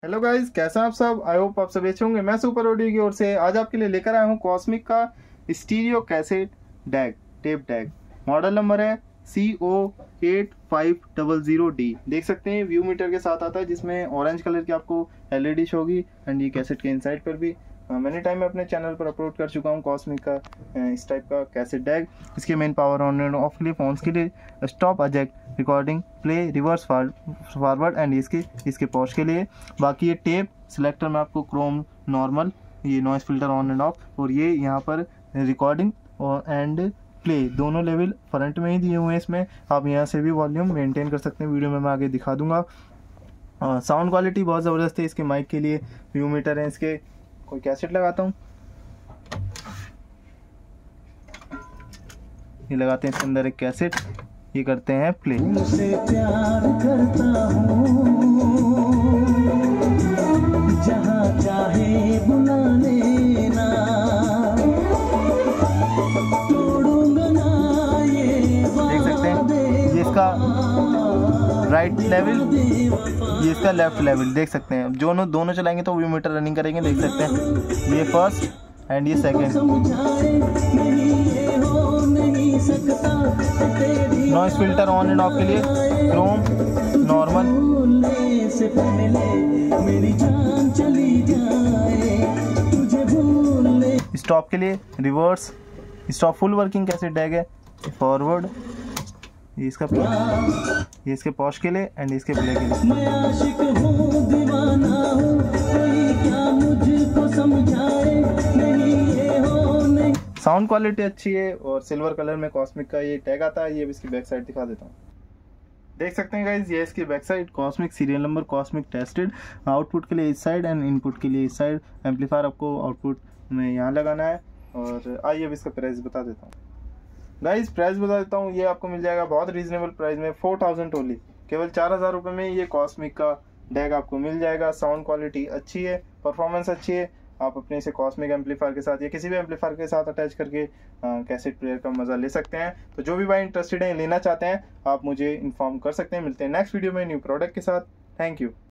Hello guys, कैसे हैं आप सब। आई होप आप सब अच्छे होंगे। मैं सुपर ऑडियो की ओर से आज आपके लिए लेकर आया हूं कॉस्मिक का stereo cassette deck, tape deck. Model number है CO8500D। देख सकते हैं व्यू मीटर के साथ आता है, जिसमें ऑरेंज कलर की आपको LED शो होगी एंड ये कैसेट के इनसाइड पर भी मैंने टाइम में अपने चैनल पर अपलोड कर चुका हूँ कॉस्मिक का इस टाइप का कैसेट डैग। इसके main power on and off के लिए, फोन्स के लिए, stop, eject, recording, play, reverse, forward and इसके पॉज के लिए। बाकी ये टेप सिलेक्टर में आपको क्रोम, नॉर्मल, ये noise filter on and off, और ये यहाँ पर रिकॉर्डिंग और एंड प्ले दोनों लेवल फ्रंट में ही दिए हुए हैं। इसमें आप यहाँ से भी वॉल्यूम मेंटेन कर सकते हैं, वीडियो में मैं आगे दिखा दूंगा। साउंड क्वालिटी बहुत ज़बरदस्त है। इसके माइक के लिए व्यू मीटर है। इसके कोई कैसेट लगाता हूँ, ये लगाते हैं इसके अंदर एक कैसेट, ये करते हैं प्ले। मुझसे प्यार करता हूँ, जहाँ चाहे बुला लेना, तोड़ूंगा ना ये देख सकते हैं ये इसका राइट लेवल, ये इसका लेफ्ट लेवल। देख सकते हैं दोनों चलाएंगे तो व्यू मीटर रनिंग करेंगे। देख सकते हैं ये फर्स्ट एंड ये second. Noise filter on and off के लिए, क्रोम, नॉर्मल, से पहले मेरी जान चली जाए, तुझे भूलने। स्टॉप के लिए, reverse, stop full working cassette deck है। फॉरवर्ड, ये इसका, ये इसके पॉज के लिए एंड इसके प्ले के लिए। मैं आशिक हूँ, दीवाना हूँ, कोई क्या मुझको समझाए, नहीं ये हो नहीं। साउंड क्वालिटी अच्छी है और सिल्वर कलर में कॉस्मिक का ये टैग आता है। ये इसकी बैक साइड दिखा देता हूँ। देख सकते हैं गाइज, ये इसकी back side, Cosmic serial number, Cosmic tested. Output के लिए इस साइड एंड इनपुट के लिए इस साइड। एम्पलीफायर आपको आउटपुट में यहाँ लगाना है। और आइए अब इसका प्राइस बता देता हूँ। गाइज प्राइस बता देता हूँ, ये आपको मिल जाएगा बहुत रीजनेबल प्राइस में, 4000 ओनली, केवल 4000 रुपये में ये कॉस्मिक का डैग आपको मिल जाएगा। साउंड क्वालिटी अच्छी है, परफॉर्मेंस अच्छी है। आप अपने इसे कॉस्मिक एम्पलीफायर के साथ या किसी भी एम्पलीफायर के साथ अटैच करके कैसेट प्लेयर का मजा ले सकते हैं। तो जो भी भाई इंटरेस्टेड है, लेना चाहते हैं, आप मुझे इन्फॉर्म कर सकते हैं। मिलते हैं नेक्स्ट वीडियो में न्यू प्रोडक्ट के साथ। Thank you.